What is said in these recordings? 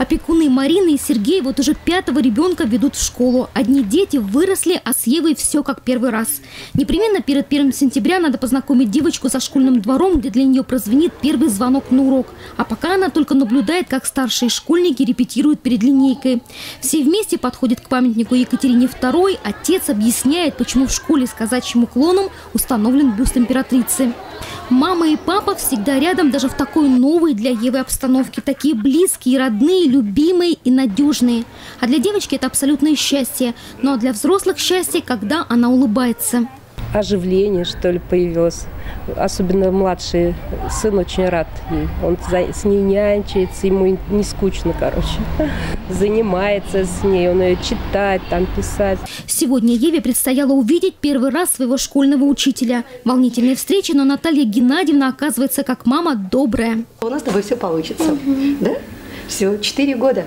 Опекуны Марины и Сергей вот уже 5-го ребенка ведут в школу. Одни дети выросли, а с Евой все как первый раз. Непременно перед 1 сентября надо познакомить девочку со школьным двором, где для нее прозвенит первый звонок на урок. А пока она только наблюдает, как старшие школьники репетируют перед линейкой. Все вместе подходят к памятнику Екатерине II. Отец объясняет, почему в школе с казачьим уклоном установлен бюст императрицы. Мама и папа всегда рядом даже в такой новой для Евы обстановке. Такие близкие, родные, любимые и надежные. А для девочки это абсолютное счастье. Ну а для взрослых счастье, когда она улыбается. Оживление, что ли, появилось. Особенно младший сын очень рад ей. Он с ней нянчится, ему не скучно, короче. Занимается с ней, он ее читает, там писать. Сегодня Еве предстояло увидеть первый раз своего школьного учителя. Волнительная встреча, но Наталья Геннадьевна оказывается как мама добрая. У нас с тобой все получится, да? Все, 4 года.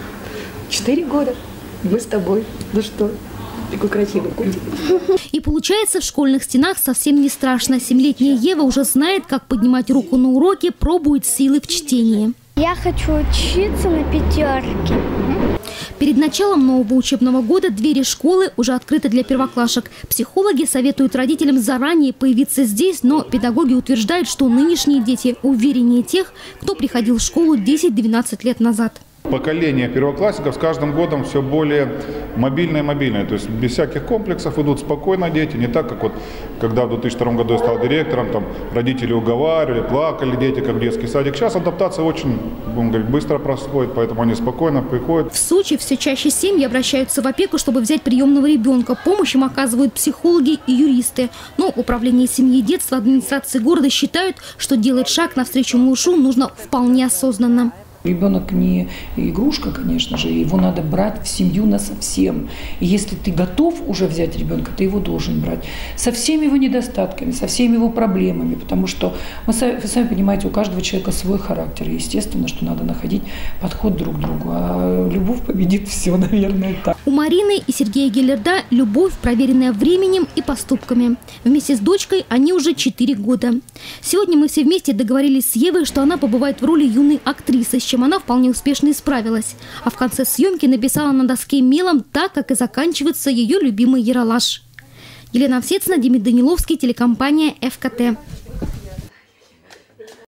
4 года мы с тобой. Ну что? Такой красивый котик. И получается, в школьных стенах совсем не страшно. 7-летняя Ева уже знает, как поднимать руку на уроке, пробует силы в чтении. Я хочу учиться на 5. Перед началом нового учебного года двери школы уже открыты для первоклашек. Психологи советуют родителям заранее появиться здесь, но педагоги утверждают, что нынешние дети увереннее тех, кто приходил в школу 10-12 лет назад. Поколение первоклассников с каждым годом все более мобильное. То есть без всяких комплексов идут спокойно дети. Не так, как вот, когда в 2002 году я стал директором, там родители уговаривали, плакали дети, как в детский садик. Сейчас адаптация очень, будем говорить, быстро происходит, поэтому они спокойно приходят. В Сочи все чаще семьи обращаются в опеку, чтобы взять приемного ребенка. Помощь им оказывают психологи и юристы. Но управление семьи и детства администрации города считают, что делать шаг навстречу малышу нужно вполне осознанно. Ребенок не игрушка, конечно же, его надо брать в семью насовсем. И если ты готов уже взять ребенка, ты его должен брать со всеми его недостатками, со всеми его проблемами, потому что, вы сами понимаете, у каждого человека свой характер. И естественно, что надо находить подход друг к другу. А любовь победит все, наверное, так. У Марины и Сергея Геллерда любовь, проверенная временем и поступками. Вместе с дочкой они уже 4 года. Сегодня мы все вместе договорились с Евой, что она побывает в роли юной актрисы, с чем она вполне успешно и справилась. А в конце съемки написала на доске мелом так, как и заканчивается ее любимый ералаш. Елена Овсецина, Демид Даниловский, телекомпания ФКТ.